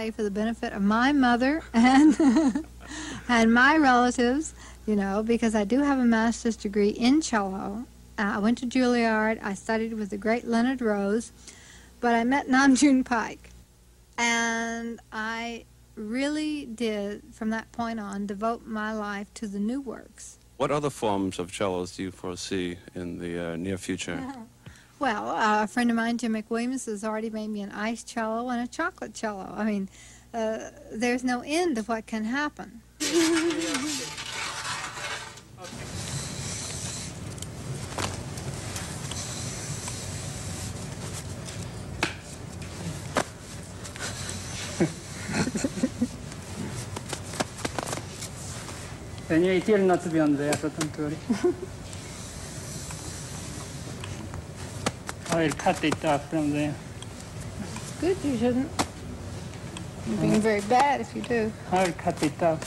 play for the benefit of my mother and and my relatives, you know, because I do have a master's degree in cello. I went to Juilliard. I studied with the great Leonard Rose, but I met Nam June Paik, and I really did, from that point on, devote my life to the new works. What other forms of cellos do you foresee in the near future? Well, a friend of mine, Jim McWilliams, has already made me an ice cello and a chocolate cello. I mean, there's no end to what can happen. Then you tell not to be on there, so don't worry. I will cut it off from there. Good, you shouldn't. You're being very bad if you do. I will cut it off.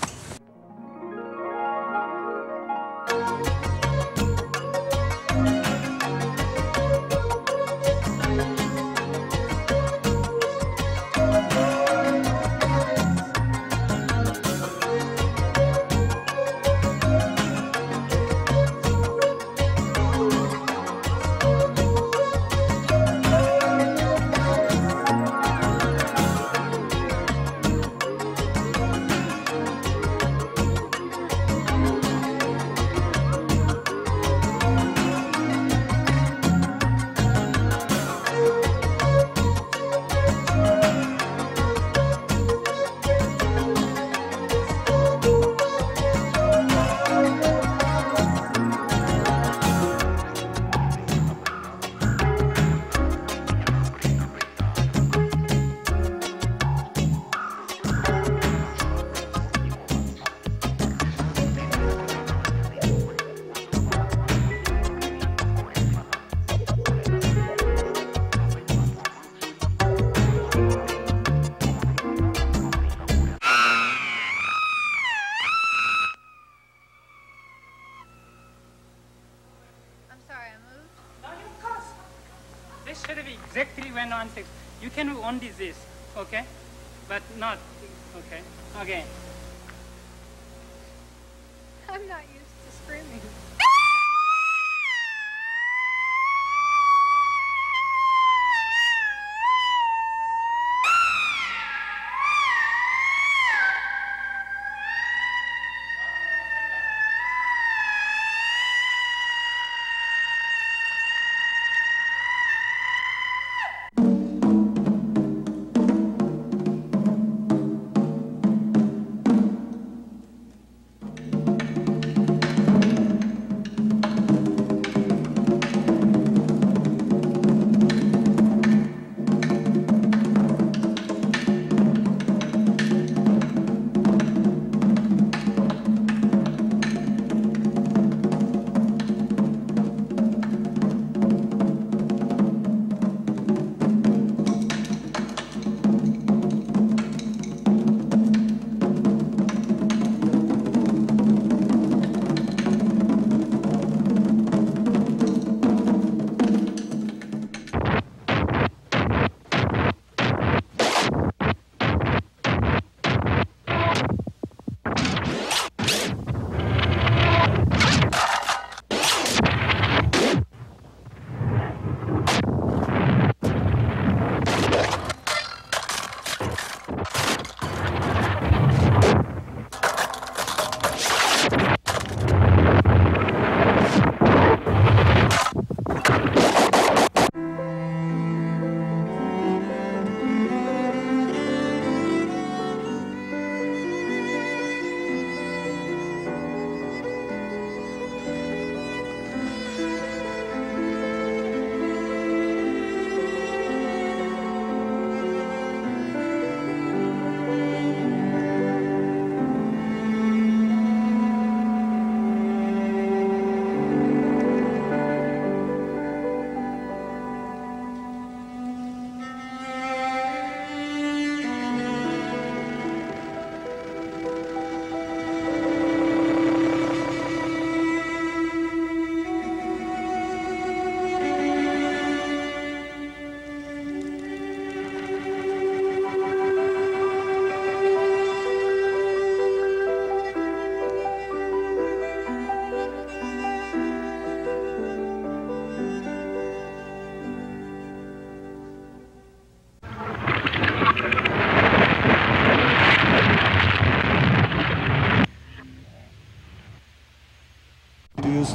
Exactly when on six. You can do only this, okay? But not, okay? Again. I'm not used to screaming.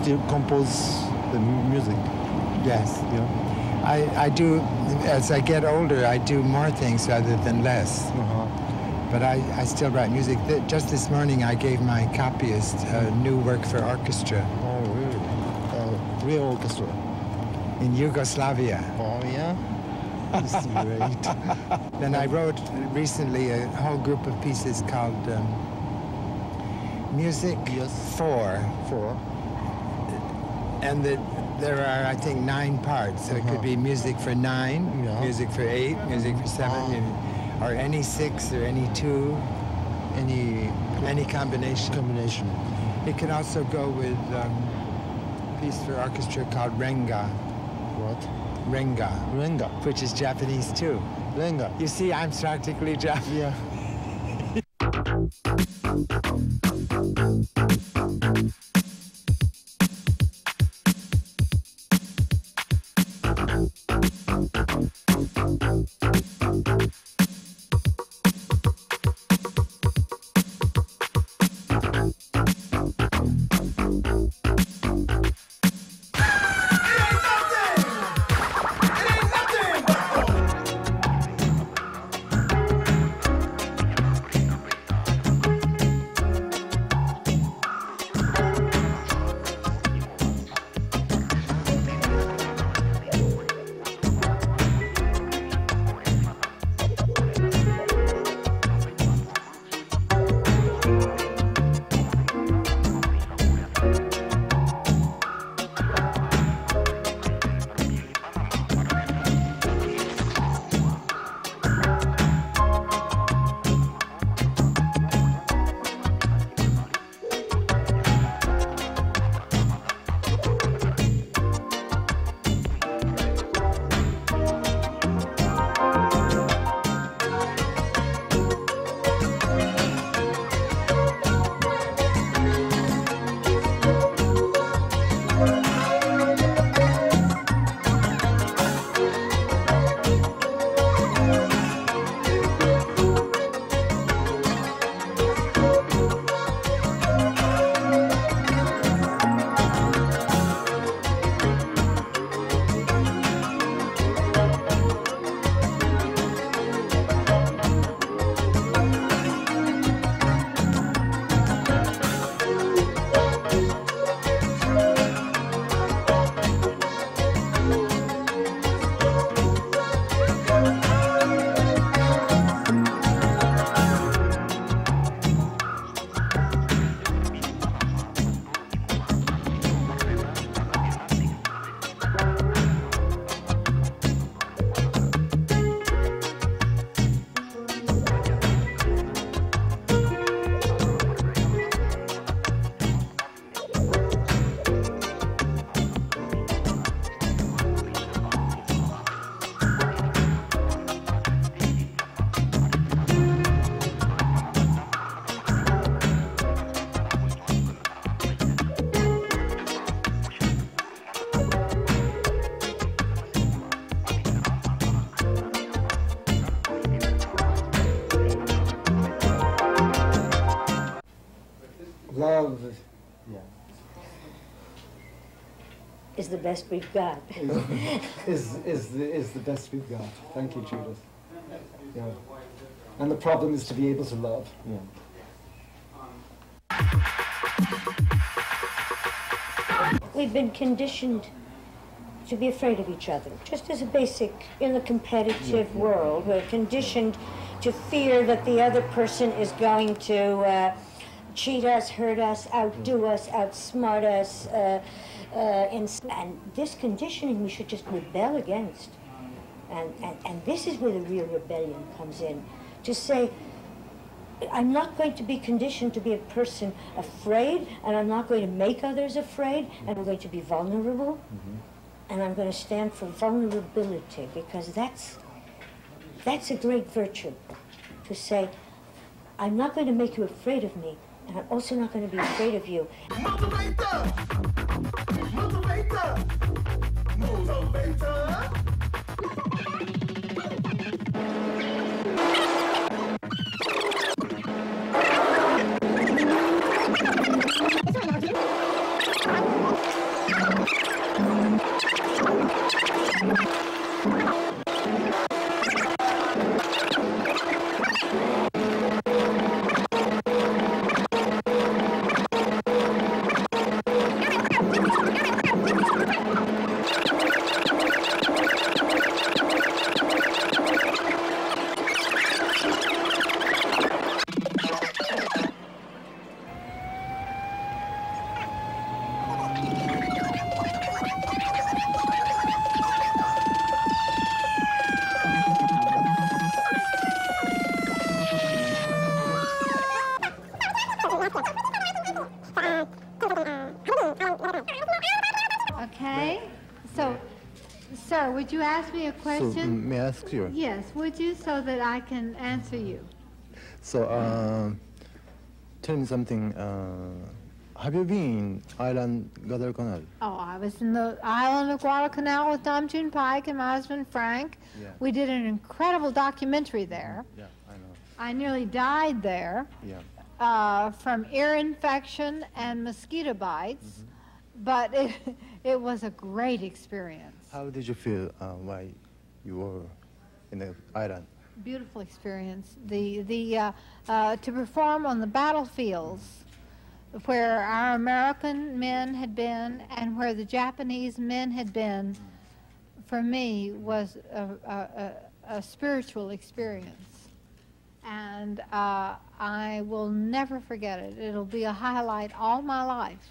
to compose the music. Yes. Yeah. I do, as I get older, I do more things rather than less. But I still write music. Just this morning, I gave my copyist a new work for orchestra. Oh, really? Real orchestra? In Yugoslavia. Oh, yeah? This is great. Then I wrote recently a whole group of pieces called Music for. And there are, I think, 9 parts. So it could be music for 9, music for 8, music for 7, or any 6 or any 2, any combination. It can also go with a piece for orchestra called Renga. What? Renga. Renga. Which is Japanese too. Renga. You see, I'm practically Japanese. Yeah. Love, is the best we've got. is the best we've got. Thank you, Judith. Yeah. And the problem is to be able to love. Yeah. We've been conditioned to be afraid of each other, just as a basic, in the competitive world. We're conditioned to fear that the other person is going to cheat us, hurt us, outdo us, outsmart us, and this conditioning we should just rebel against. And this is where the real rebellion comes in, to say, I'm not going to be conditioned to be a person afraid, and I'm not going to make others afraid, and I'm going to be vulnerable, and I'm going to stand for vulnerability, because that's a great virtue, to say, I'm not going to make you afraid of me, and I'm also not going to be afraid of you. Motivator! Motivator! Motivator! would you ask me a So, question? may I ask you? Yes, would you, so that I can answer you? So, tell me something. Have you been in island Guadalcanal? Oh, I was in the island of Guadalcanal with Nam June Paik and my husband Frank. Yeah. We did an incredible documentary there. Yeah, I know. I nearly died there from ear infection and mosquito bites, but it was a great experience. How did you feel while you were in the island? Beautiful experience. To perform on the battlefields where our American men had been and where the Japanese men had been, for me, was a spiritual experience. And I will never forget it. It'll be a highlight all my life.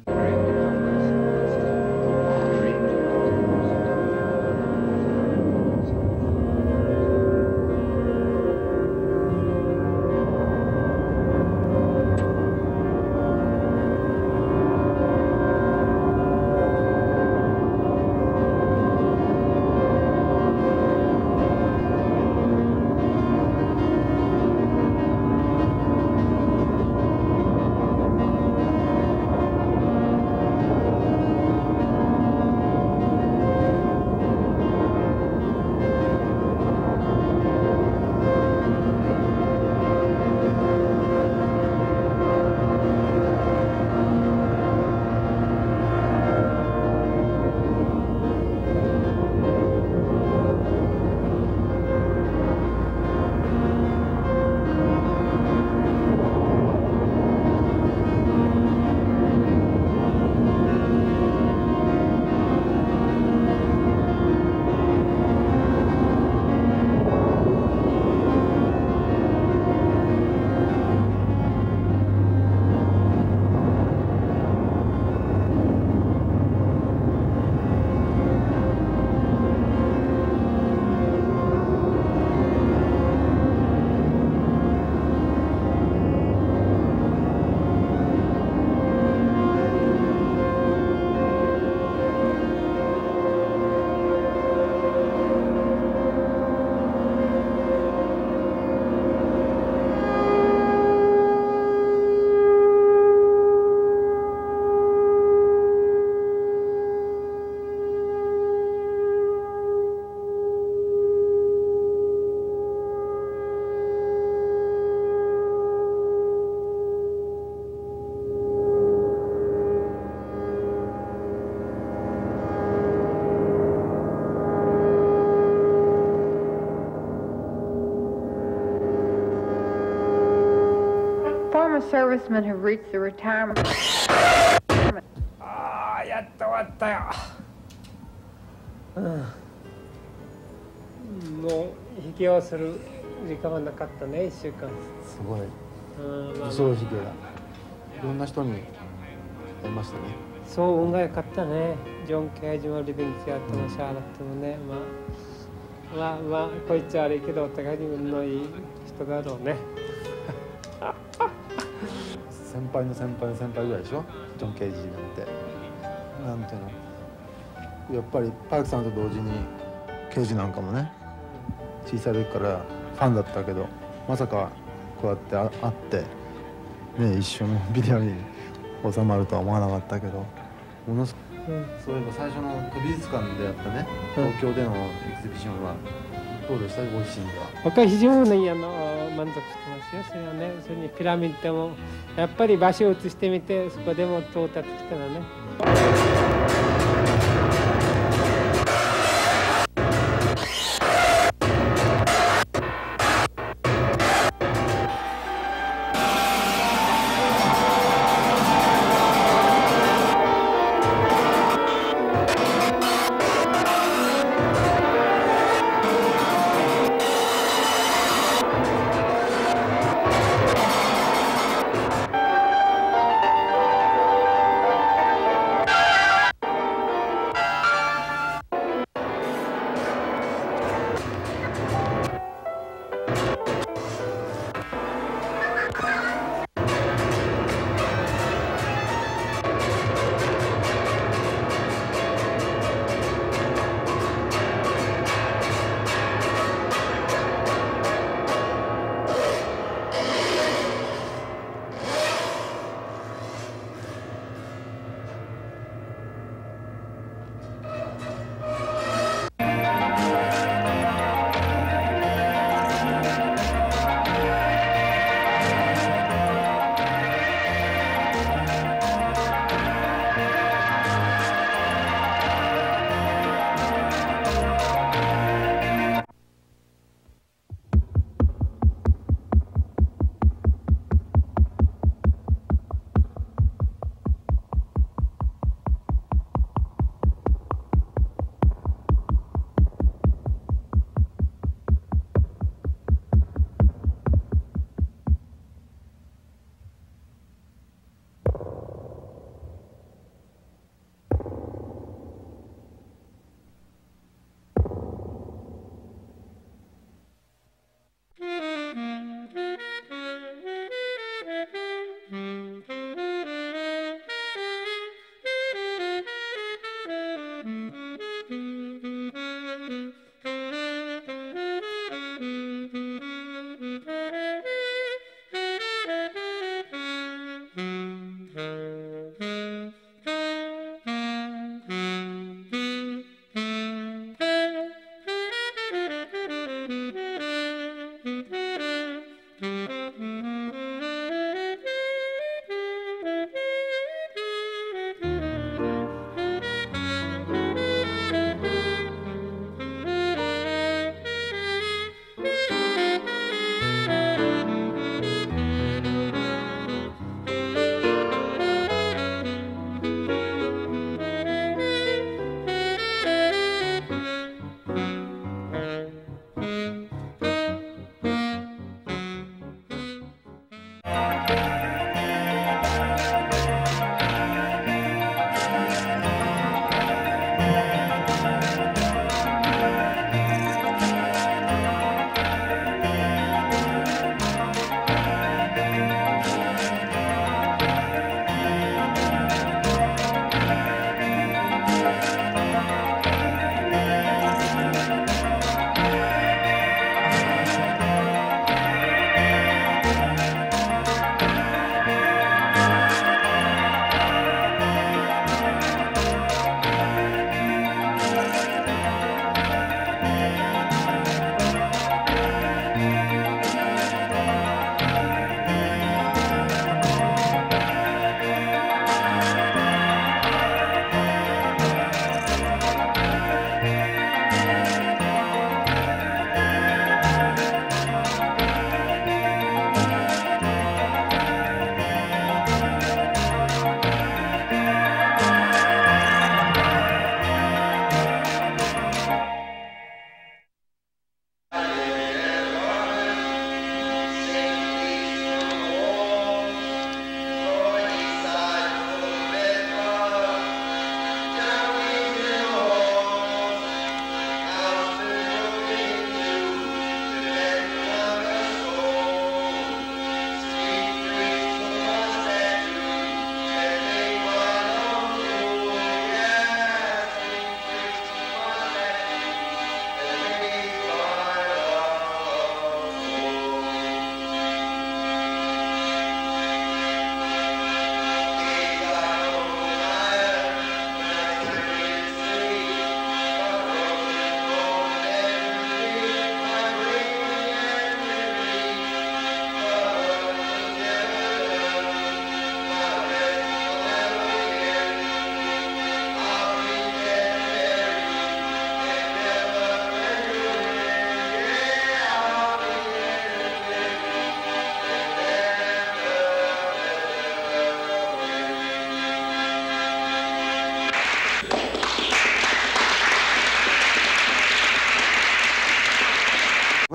Former servicemen have reached the retirement. ああ、やっと終わったよ。もう引きをする時間はなかったね、1週間。 すごい。 まあ、 そうひげだ。いろんな人に会いましたね。 そう運が良かったね。ジョン・ケージもリビング・シアトのシャーロットもね、まあこいつは悪いけどお互いに運のいい人だろうね。 先輩の先輩の先輩ぐらいでしょ、ジョン・ケージなんて。なんていうの、やっぱりパークさんと同時にケージなんかもね、小さい時からファンだったけど、まさかこうやって会ってね、一緒のビデオに収まるとは思わなかったけど、ものすごく、そういえば最初の美術館でやったね、東京でのエキシビションはどうでした？ご自身では。 僕は非常に満足してますよ。それはね、それにピラミッドもやっぱり場所を移してみて、そこでも到達したのね。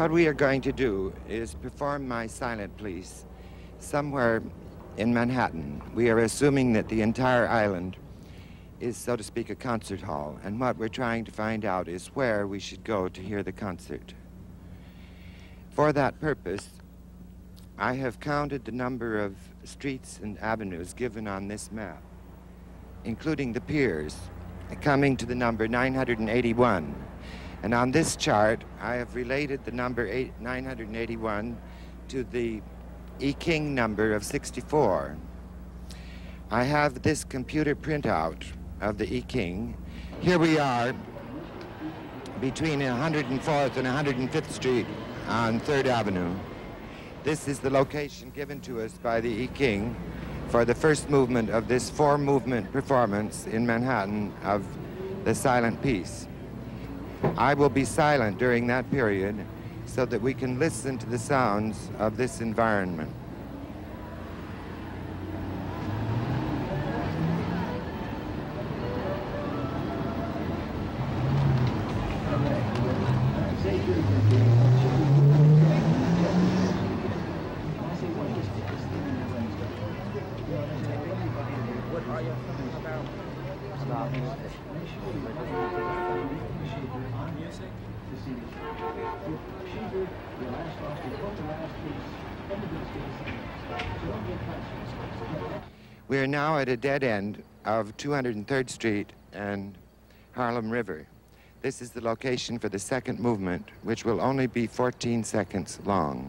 What we are going to do is perform My Silent Piece somewhere in Manhattan. We are assuming that the entire island is, so to speak, a concert hall, and what we're trying to find out is where we should go to hear the concert. For that purpose, I have counted the number of streets and avenues given on this map, including the piers, coming to the number 981. And on this chart, I have related the number 981 to the I-King number of 64. I have this computer printout of the I-King. Here we are between 104th and 105th Street on 3rd Avenue. This is the location given to us by the I-King for the first movement of this 4-movement performance in Manhattan of the silent piece. I will be silent during that period so that we can listen to the sounds of this environment. We are now at a dead end of 203rd Street and Harlem River. This is the location for the second movement, which will only be 14 seconds long.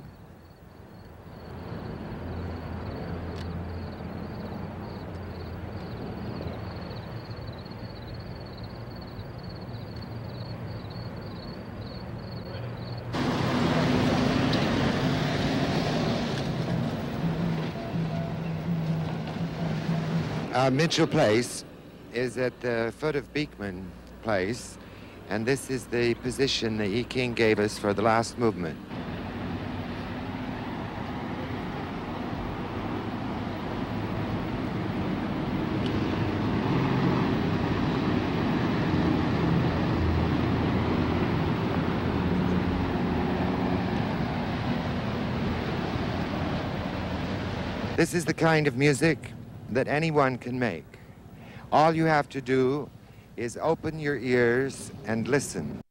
Mitchell Place is at the foot of Beekman Place, and this is the position the I-King gave us for the last movement. This is the kind of music that anyone can make. All you have to do is open your ears and listen.